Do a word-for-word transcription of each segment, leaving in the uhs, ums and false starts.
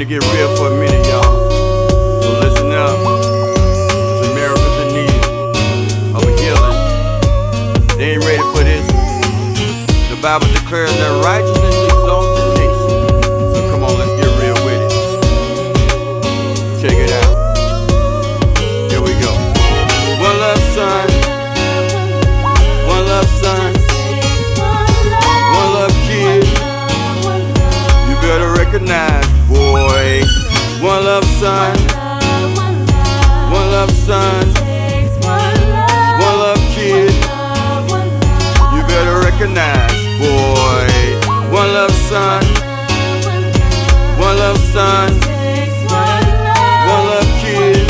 finna get real for a minute, y'all. So listen up. There's miracles in need of a healing. They ain't ready for this. The Bible declares that righteousness exalts the nation. So come on, let's get real with it. Check it out. Here we go. One love, son. One love, son. One love, kid. You better recognize, boy. One love, son. One love, son. One love, kid. You better recognize, boy. One love, son. One love, son. One love, kid.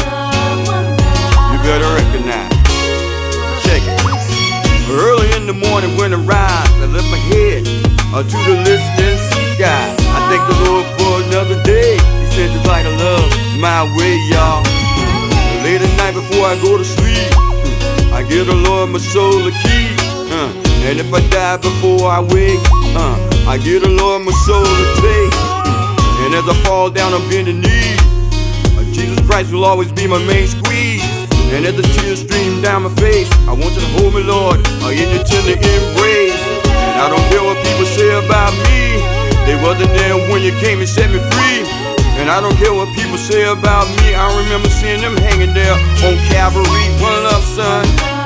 You better recognize. Check it. Early in the morning when I rise, I lift my head uh, to the listening sky. I thank the Lord for another day. He sent His light of love my way, y'all. Late at night before I go to sleep, I give the Lord my soul a key. Uh, and if I die before I wake, uh, I give the Lord my soul a take. And as I fall down on bending knees, uh, Jesus Christ will always be my main squeeze. And as the tears stream down my face, I want you to hold me, Lord, uh, in your tender embrace. And I don't care what people say about me. They wasn't there when you came and set me free. And I don't care what people say about me. I remember seeing them hanging there on Calvary. One love, son.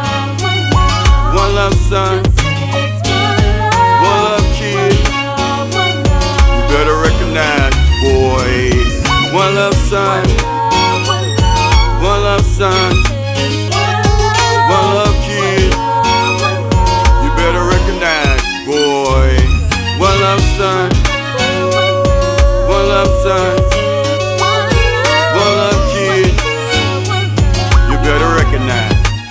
One love, son. One love, kid. You better recognize, boy. One love, son. One love, son. One love, kid. You better recognize, boy. One love, son. One love, son. One love, kid. You better recognize.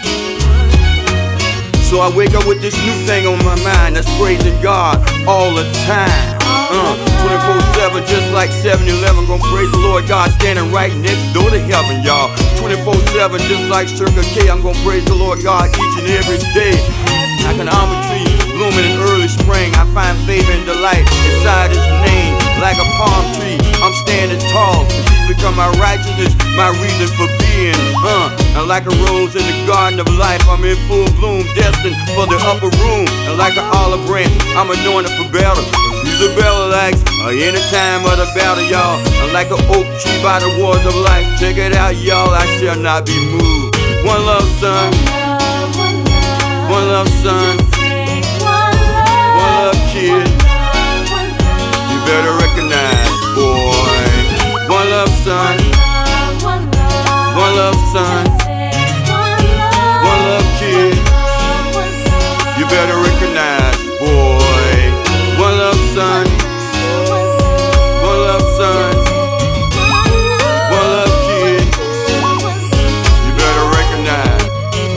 So I wake up with this new thing on my mind that's praising God all the time. Uh, twenty-four seven, just like seven eleven, gonna praise the Lord God standing right next door to heaven, y'all. twenty-four seven, just like Circle K, I'm gonna praise the Lord God each and every day. Like an almond tree blooming in early spring, I find favor and delight inside His name. Like a palm tree, I'm standing tall. He's become my righteousness, my reason for being. Uh, and like a rose in the garden of life, I'm in full bloom, destined for the upper room. And like an olive branch, I'm anointed for battle. Use a bell axe uh, any time of the battle, y'all. And like an oak tree by the waters of life. Check it out, y'all, I shall not be moved. One love, son. One love, son. One love, kid. You better recognize, boy. One love, son. One love, son. One love, kid. You better recognize, boy. One love, son. One love, son. One love, kid. You better recognize.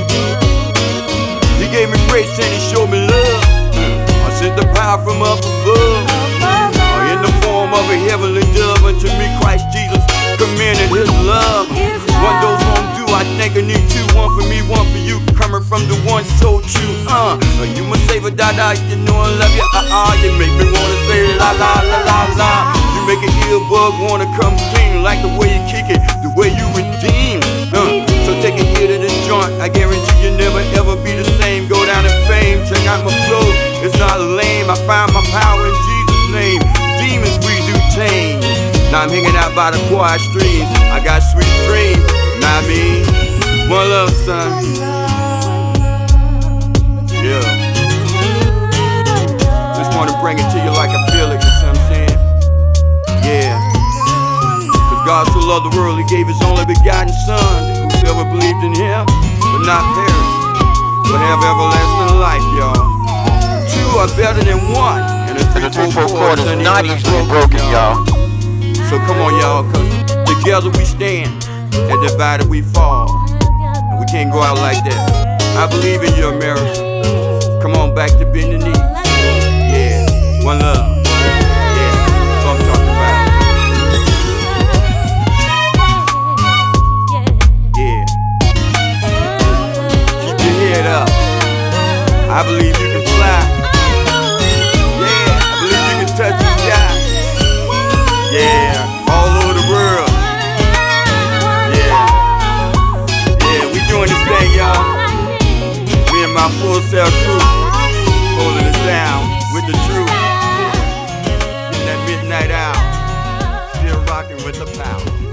He gave me grace and He showed me love. I sent the power from up above. Uh, in the form of a heavenly dove. Unto me Christ Jesus commended His love. One dose won't do, I think I need two. One for me, one for you. Coming from the one so true. Uh, you must save a da-da, you know I love you. Uh-uh, you make me wanna say la la la la la. You make an earbug wanna come clean. Like the way you kick it, the way you redeem. Uh, so take a hit of this joint, I guarantee you never ever be the same. Go down in fame, check out my flow. It's not lame, I find my power in Jesus' name. Demons we do tame. Now I'm hanging out by the quiet streams. I got sweet dreams, not me. One love, son. Yeah. Just wanna bring it to you like I feel it, you see what I'm saying? Yeah. Cause God so loved the world, He gave His only begotten Son. Whosoever believed in Him would not perish, but have everlasting life, y'all. Two are better than one, and a three-four chord is not easily broken, y'all. So come on, y'all, cause together we stand, and divided we fall. And we can't go out like that. I believe in you, America. Come on, back to bending knees. Yeah, one love. Yeah, that's what I'm talking about. Yeah. Keep your head up. I believe you can fly. Yeah, I believe you can touch the sky. Yeah, all over the cell crew, holding us down with the truth. In that midnight hour, still rocking with the power.